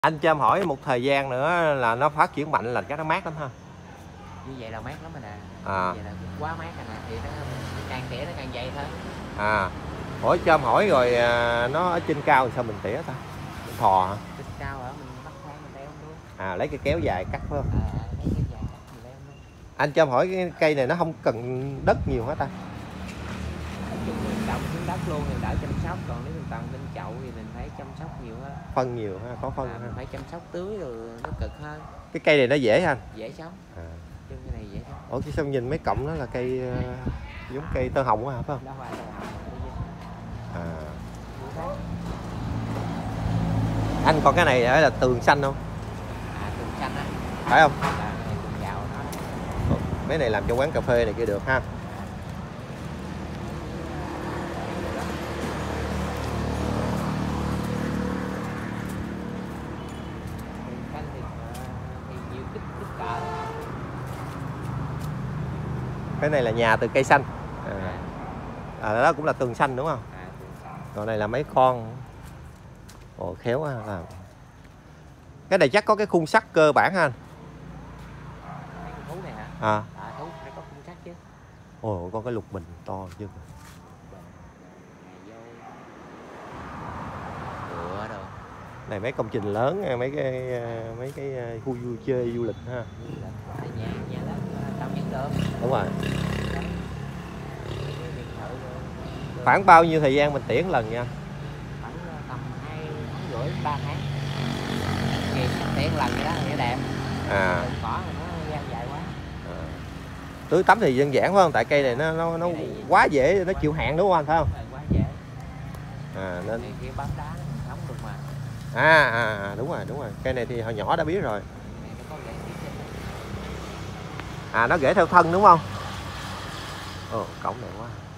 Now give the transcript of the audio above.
Anh cho em hỏi một thời gian nữa là nó phát triển mạnh là chắc nó mát lắm ha. Như vậy là mát lắm rồi nè. À. Như vậy là quá mát rồi nè, thì nó càng tỉa nó càng dày thôi. À. Hỏi cho em hỏi rồi nó ở trên cao thì sao mình tỉa ta? Mình thò hả? Trên cao hả? Mình bắt thang mình leo luôn. À, lấy cái kéo dài cắt phải không? Lấy cái dài cắt mình leo luôn. Anh cho em hỏi cái cây này nó không cần đất nhiều hết ta? Nói chung mình trồng xuống đất luôn thì đỡ chăm sóc, còn nếu mình trồng bên chậu thì mình phải chăm sóc nhiều hơn. Phân nhiều ha, có phân ha. Mình phải chăm sóc tưới rồi nó cực hơn. Cái cây này nó dễ ha anh? Dễ sống. À. Chứ cái này dễ sống. Ủa chứ sao nhìn mấy cọng đó là cây giống cây tơ hồng quá hả phải không? Đó hoài rồi. À. Anh còn cái này là tường xanh không? À, tường xanh á. Phải không? Là tường gạo đó. Mấy này làm cho quán cà phê này kia được ha. Cái này là nhà từ cây xanh. Đó cũng là tường xanh đúng không? Còn này là mấy con. Ồ, khéo quá làm. Cái này chắc có cái khung sắt cơ bản ha anh. Cái thú này hả? À. Thú phải có khung sắt chứ. Ồ, có cái lục bình to chứ. Này mấy công trình lớn, mấy cái khu vui chơi du lịch ha. Nhà lớn tao nhận được. Đúng rồi. Khoảng bao nhiêu thời gian mình tỉa lần nha? Khoảng tầm 2 tháng rưỡi 3 tháng. Thì tỉa lần vậy đó thì nó đẹp. À. Cỏ thì nó ra dài quá. À. Tưới tắm thì đơn giản phải không? Tại cây này nó quá dễ, nó chịu hạn đúng không anh, phải không? Quá dễ. À nên kia bấm đá mình sống được mà. Đúng rồi. Cây này thì hồi nhỏ đã biết rồi. À, nó rễ theo thân đúng không? Ồ, cổng này quá.